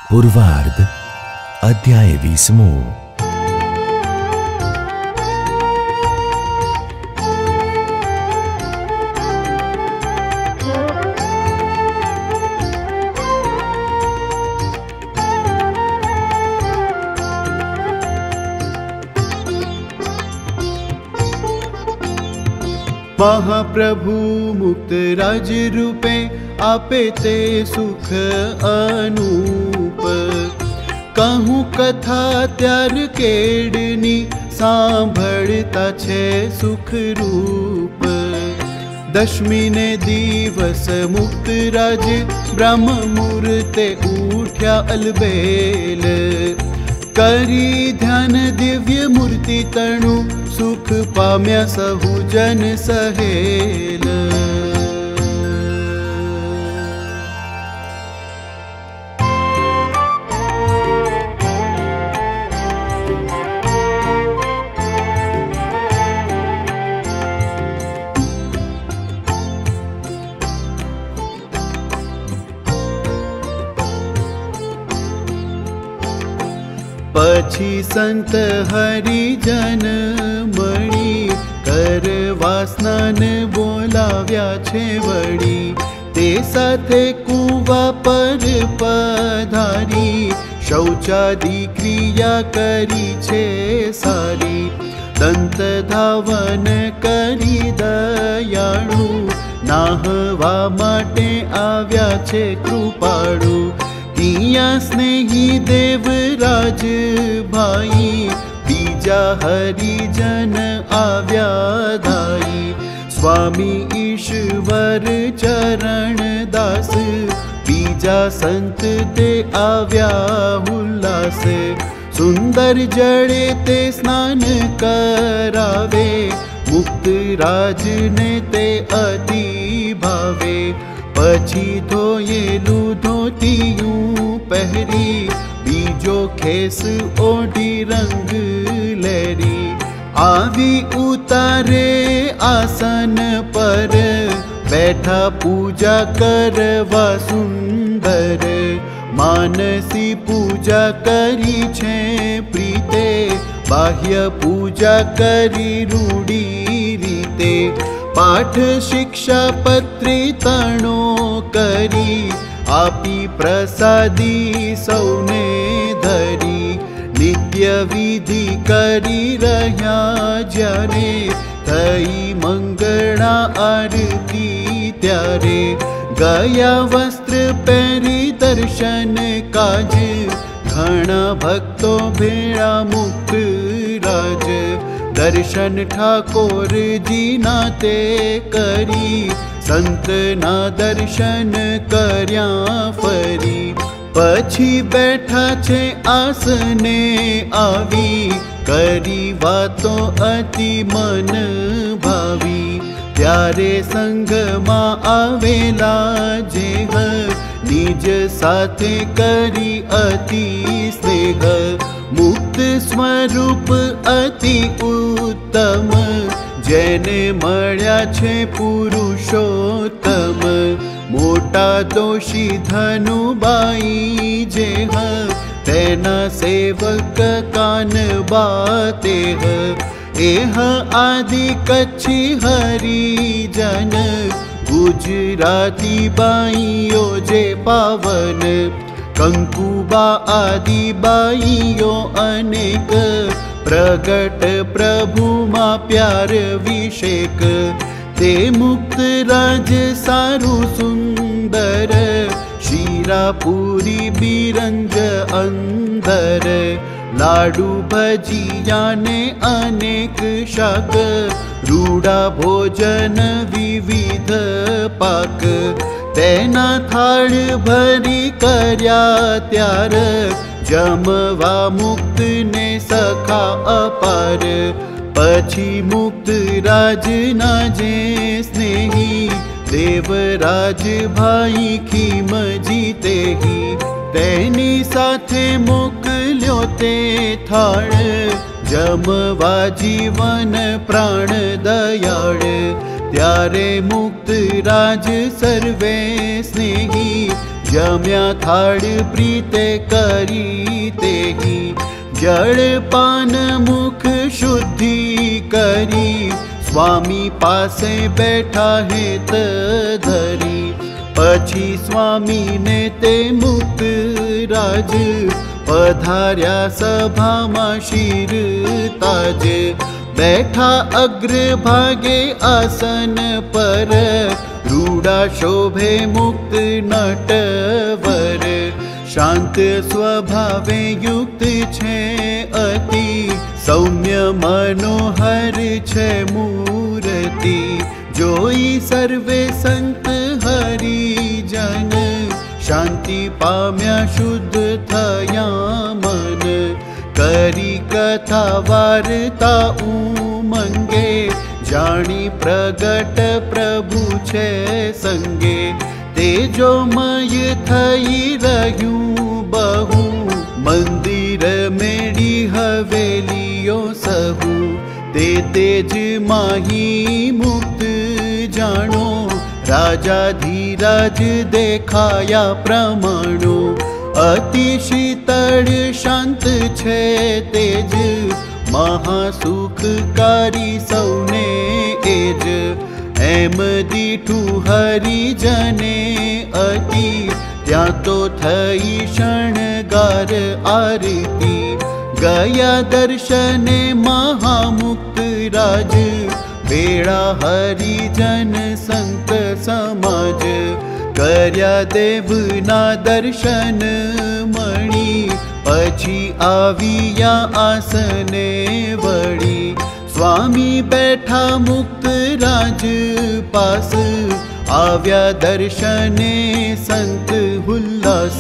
पूर्वार्ध अध्याय 20। महाप्रभु मुक्त राज रूपे आपे ते सुख अनूप। कहूँ कथा त्यार केडनी सांभळता छे सुख रूप। दशमी ने दिवस मुक्त राज ब्रह्म मुहूर्ते उठ्या अलबेल। करी ध्यान दिव्य मूर्ति तणु सुख पाम्या सहु जन सहेल। पछी संत हरिजन मळी करवा स्नान बोलाव्या छे वळी। ते साथे कुवा पर पधारी शौचादि क्रिया करी छे सारी। दंत धावन करी दयाळु नाहवा माटे आव्या छे कृपाळु। किया स्नेही देवराज भाई बीजा हरिजन आव्या धाई। स्वामी ईश्वर चरण दास बीजा संत ते आव्या उल्लास। सुंदर जड़े ते स्नान करावे मुक्त राज ने ते अति भावे। पछी धोयेलू धोतियूं पहरी बीजो खेस ओढ़ी रंग लहरी। आवी उतारे आसन पर बैठा पूजा करवा सुंदर। मानसी पूजा करी छे प्रीते बाह्य पूजा करी रूढ़ी रीते। पाठ शिक्षा पत्री तणो करी आपी प्रसादी सौने धरी। नित्य विधि करी रह्या ज्यारे थई मंगला आरती त्यारे। गया वस्त्र पहरी दर्शन काज घणा भक्तो भेळा मुक्त राज। दर्शन ठाकोर जी नाते करी संत ना दर्शन कर्या फरी। पछी बैठा छे आसने आवी करी वातो अति मन भावी। त्यारे संग मां आवेला जेह निज साथे करी अति स्नेह। मुक्त स्वरूप अति उत्तम जेने मळ्या छे पुरुषोत्तम। मोटा दोषी धनुबाई जेह तेना सेवक कानबा तेह। एह आदि कच्छी हरिजन गुजराती बाईओ जे पावन। कंकुबा आदि बाईओ अनेक प्रगट प्रभु मा प्यार विषेक। ते मुक्त राज सारु सुंदर शीरापुरी बिरंज अंदर। लाडू भजिया ने अनेक शाक रूड़ा भोजन विविध पाक। तेना थाळ भरी कर्या त्यार जमवा मुक्त ने सखा अपार। पछी मुक्त राज ना जे स्नेही देवराज भाई खीमजी तेही। तेनी साथे मोकल्यो ते थाळ जमवा जीवन प्राण दयाळ। त्यारे मुक्त राज सर्वे स्नेही जम्या थाळ प्रीते करी तेही जळपान मुख शुद्धि करी स्वामी पासे बैठा हेत धरी पछी स्वामी ने ते मुक्त राज पधार्या सभा में शीर ताज बैठा अग्र भागे आसन पर रूढ़ा शोभे मुक्त नटवर शांत स्वभावे युक्त छे अति सौम्य मनोहर छे मूर्ति जोई सर्वे संत हरिजन शांति पाम्या शुद्ध थया मन करी कथा वार्ता उमंगे जानी प्रगट प्रभु छे संगे तेजोमय थई रह्यु बहु मंदिर मेड़ी हवेलियो सहु ते तेज माही मुक्त जानो राजा धीराज देखाया प्रमाणो अति शीतल शांत छे तेज महासुखकारी सौने एज एम दीठू हरिजने अति त्या तो थई शणगार आरती गया दर्शने महामुक्त राज बेड़ा हरिजन संत समाज कर्या देवना दर्शन मणि पछी आविया आसने वड़ी स्वामी बैठा मुक्त राज पास आव्या दर्शने संत हुल्लास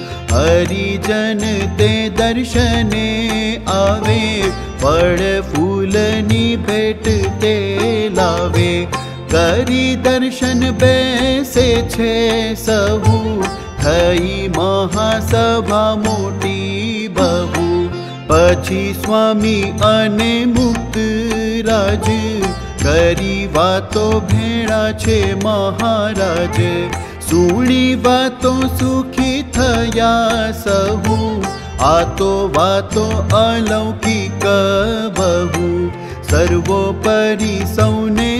हरिजन ते दर्शने आवे फल फूलनी भेट ते लावे करी दर्शन बैसे छे सहु थई महासभा मोटी बहु पछी स्वामी अने मुक्त राज करी वातो भेड़ा छे महाराज सुणी वातो सुखी थया सहु आतो वातो अलौकिक बहु सर्वोपरि सौने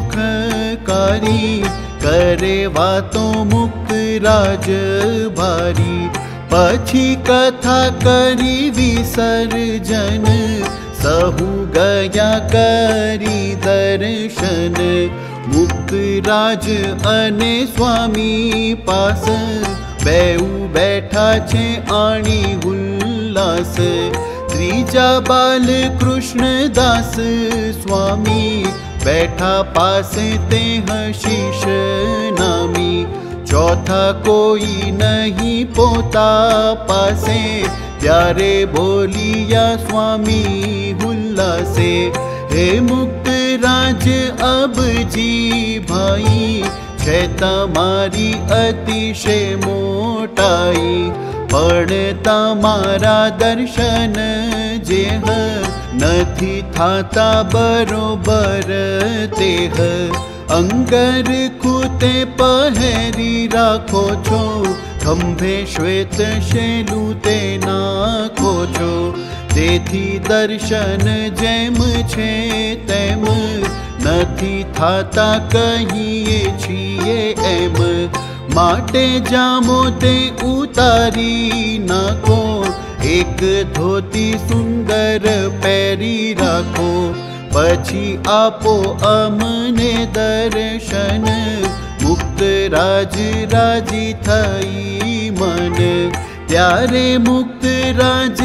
सुखकारी करे वातो मुक्त राज भारी पछी कथा करी विसर्जन सहु गया करी दर्शन मुक्त राज अने स्वामी पास बेऊ बैठा छे आणी उल्लास त्रीजा बाल कृष्ण दास स्वामी बैठा पासे ते शीश नामी चौथा कोई नहीं पोता पासे प्यारे बोलिया स्वामी हुल्लासे हे मुक्त राज अब जी भाई छे तमारी अतिशय मोटाई पण तमारा दर्शन जेह नथी थाता बरोबर तेह अंगर खूते पहेरी राखो छो खंभे श्वेत शेलू ते नाखो छो तेथी दर्शन जेम छे तेम नथी थाता कहीए छीए एम माटे जामो ते उतारी नाखो एक धोती सुंदर पेरी राखो पछी आपो अमने दर्शन मुक्त राज राजी थई मन त्यारे मुक्त राज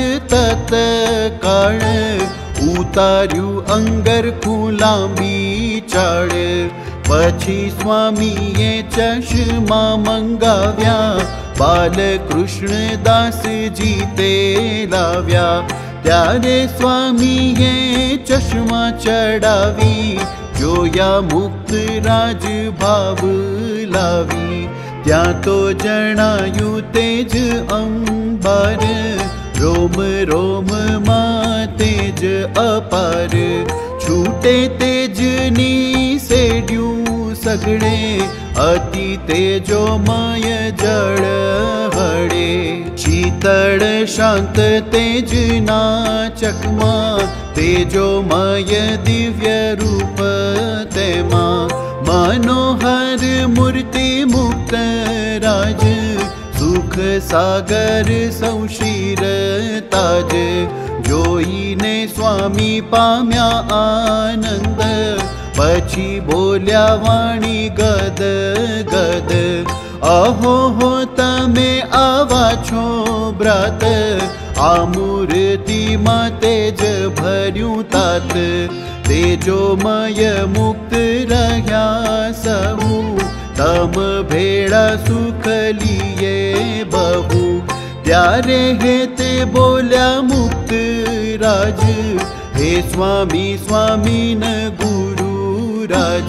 तत्काळ उतार्यु अंगर खुलांबी चाळ पछी स्वामीए चश्मा मंगाव्या बालकृष्ण दास जी ते लाव्या त्यारे स्वामीए चश्मा चढ़ावी जोया मुक्त राज भाव लावी त्या तो जणायु तेज अंबर रोम रोम मा तेज अपार छूटे तेजनी सेड्यू सगड़े अति तेजोमय जल हळे शीतल शांत तेजना चकमा तेजोमय दिव्य रूप तेमा मनोहर मूर्ति मुक्त राज सुख सागर संशीर ताज जोईने स्वामी पाम्या आनंद पछी बोल्या वाणी गद गद अहो हो तमे आवा छो ब्रात आ मूर्ति मां तेज भर्યું तात तेजोमय मुक्त रह्या सहु तम भेड़ा सुख लिए बहु त्यारे हे ते बोल्या मुक्त राज हे स्वामी स्वामी न गुरु राज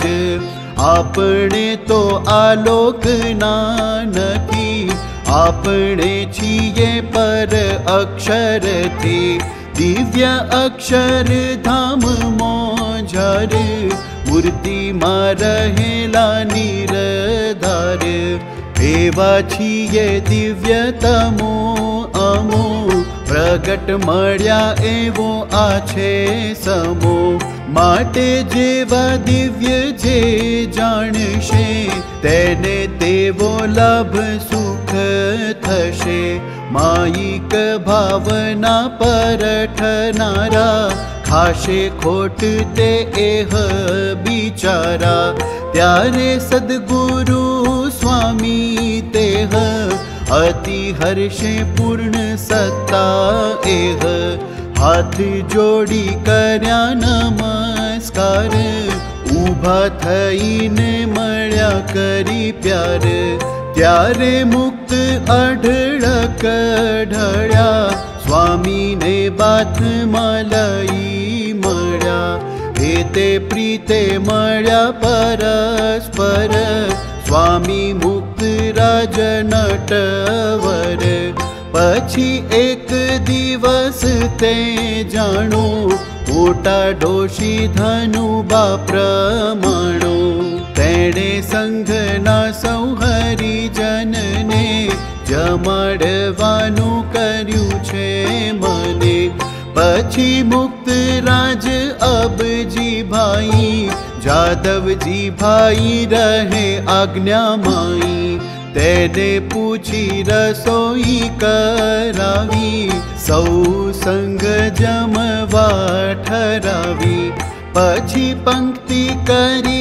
आपणे तो आलोक नानकी आपणे छिये पर अक्षर थी दिव्य अक्षर धाम मोझर मूर्ति मा रहेला निरधार एवा छिये दिव्य तमो अमो प्रगट मळ्या एवो आछे समो माटे जेवा दिव्य जे जाणशे तेने तेवो लाभ सुख थशे मायिक भावना परठनारा खाशे खोट ते एह बिचारा त्यारे सद्गुरु स्वामी तेह अति हर्षे पूर्ण सत्ता एह हाथ जोड़ी कर्या नमस्कार ऊभा थईने मळ्या करी प्यार त्यारे मुक्त अढळक ढळ्या स्वामी ने बाथ मालई मळ्या हे ते प्रीते मळ्या परस्पर स्वामी मुक्त राज नटवर पछी एक दिवस ते जाणो मोटा डोशी धनुबा प्रमाणो तेणे संघना सौ हरिजनने जमाडवानु कर्यु छे मने पछी मुक्त राज अबजी भाई जादवजी भाई रहे आज्ञा माई तेने पूछी रसोई करावी सौ संग जमवा ठरावी पछी पंक्ति करी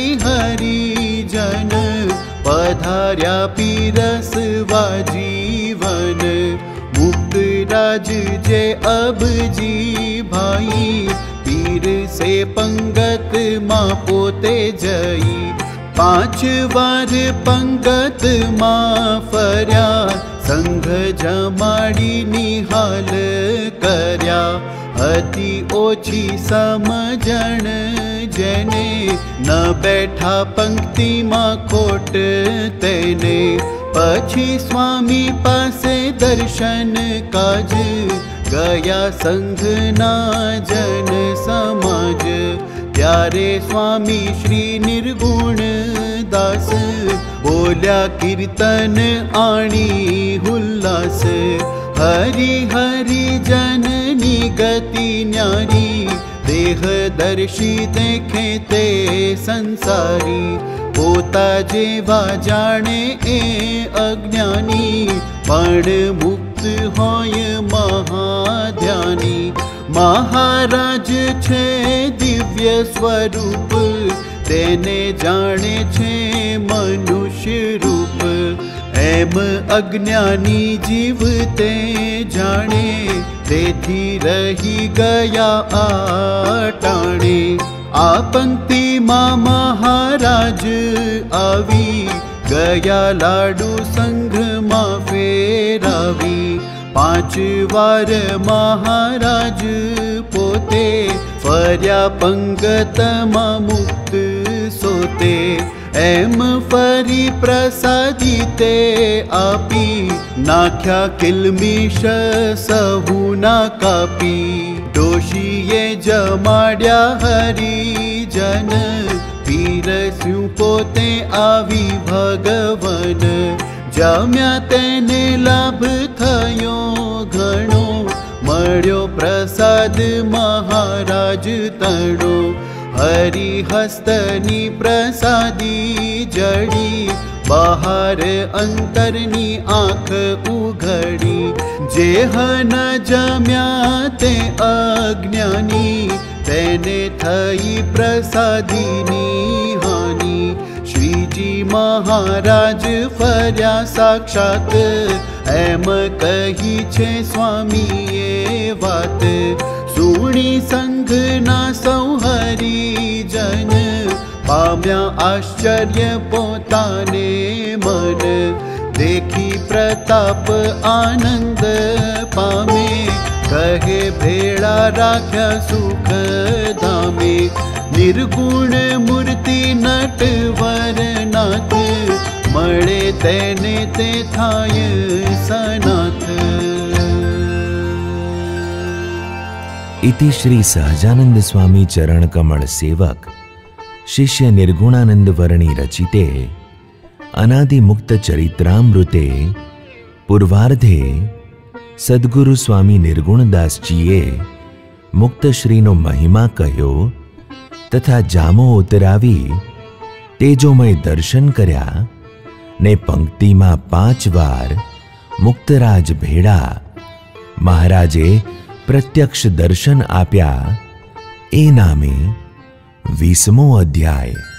हरिजन पधार्या पीरसवा जीवन मुक्त राज जे अबजी भाई पीर से पंगत मां पोते जई 5 वार पंगत मां फर्या संघ जमाड़ी निहाल कर्या अति ओछी समझण जेने न बैठा पंक्ति मां खोट तेने पछी स्वामी पासे दर्शन काज गया संघना जन समाज त्यारे स्वामी श्री निर्गुण दास बोल्या कीर्तन आणी हुल्लास हरि हरि जननी गति न्यारी देह दर्शी देखे ते संसारी पोता जेवा जाने ए अज्ञानी पण मुक्त होय महाध्यानी महाराज छे दिव्य स्वरूप तेने जाने छे मनुष्य रूप एम अज्ञानी जीव ते जाने तेथी रही गया आटाणे आ पंक्ति मां महाराज आवी गया लाडू संघ मां फेरावी 5 वार महाराज पोते फर्या पंगत मां मुक्त सोते एम फरी प्रसादी ते आपी नाख्या किलमिश सहु ना कापी डोशीए जमाड्या हरिजन પીરસ્યું પોતે આવી ભગવન, જમ્યા તેને લાભ થયો ઘણો, મળ્યો પ્રસાદ મહારાજ તણો, હરિહસ્તની પ્રસાદી જડી, બહાર અંતરની આંખ ઉઘડી, જેહ ન જમ્યા તે અજ્ઞાની, તેને થઈ પ્રસાદીની હાનિ, શ્રીજી મહારાજ ફર્યા સાક્ષાત, એમ કહી છે સ્વામીએ વાત, સુણી સંઘના સૌ હરિજન, પામ્યા આશ્ચર્ય પોતાને મન, देखी प्रताप आनंद पामे, कहे भेड़ा राख्या सुख धामे, निर्गुण मूर्ति नटवर नाथ, मळे तेने ते थाय सनाथ। इति श्री सहजानंद स्वामी चरण कमल सेवक शिष्य निर्गुणानंद वर्णी रचिते अनादि मुक्त चरित्रामृते पूर्वार्धे सद्गुरु स्वामी निर्गुणदास जीए मुक्तश्री नो महिमा कह्यो तथा जामो उतरावी तेजोमय दर्शन कर्या ने पंक्ति में 5 वार मुक्तराज भेड़ा महाराजे प्रत्यक्ष दर्शन आप्या ए नामे 20मो अध्याय।